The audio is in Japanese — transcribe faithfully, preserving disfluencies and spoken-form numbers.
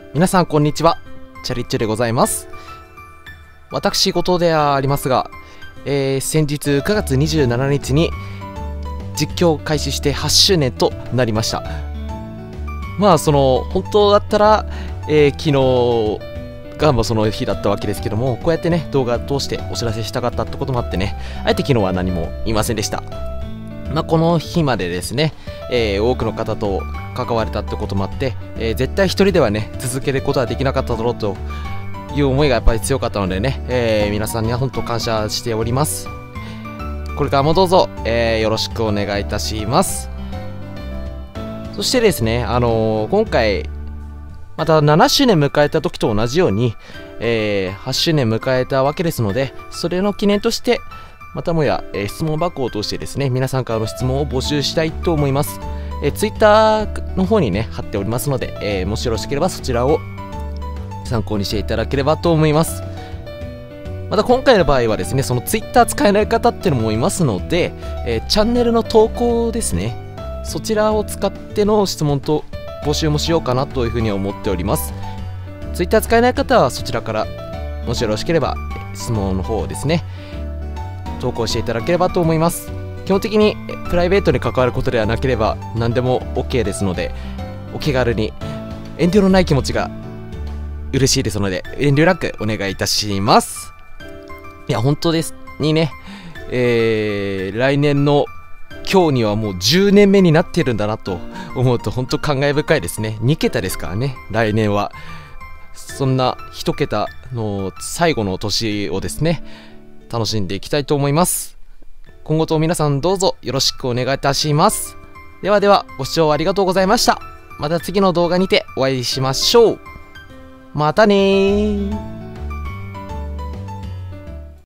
皆さんこんにちは、チャリッチでございます。私事ではありますが、えー、先日くがつにじゅうしちにちに実況を開始してはちしゅうねんとなりました。まあその本当だったら、えー、昨日がもうその日だったわけですけども、こうやってね動画を通してお知らせしたかったってこともあってね、あえて昨日は何も言いませんでした。まあ、この日までですね、えー、多くの方と関われたってこともあって、えー、絶対一人ではね続けることはできなかっただろうという思いがやっぱり強かったのでね、えー、皆さんには本当感謝しております。これからもどうぞ、えー、よろしくお願いいたします。そしてですね、あのー、今回またななしゅうねん迎えた時と同じように、えー、はちしゅうねん迎えたわけですので、それの記念としてまたもや、えー、質問箱を通してですね、皆さんからの質問を募集したいと思います。えー、Twitter の方にね貼っておりますので、えー、もしよろしければそちらを参考にしていただければと思います。また今回の場合はですね、その Twitter 使えない方っていうのもいますので、えー、チャンネルの投稿ですね、そちらを使っての質問と募集もしようかなというふうに思っております。 Twitter 使えない方はそちらからもしよろしければ質問の方をですね投稿していただければと思います。基本的にプライベートに関わることではなければ何でも OK ですので、お気軽に遠慮のない気持ちが嬉しいですので遠慮なくお願いいたします。いや本当ですにね、えー、来年の今日にはもうじゅうねんめになってるんだなと思うと本当感慨深いですね。にけたですからね、来年は。そんないちけたの最後の年をですね楽しんでいきたいと思います。今後とも皆さんどうぞよろしくお願いいたします。ではではご視聴ありがとうございました。また次の動画にてお会いしましょう。またねー。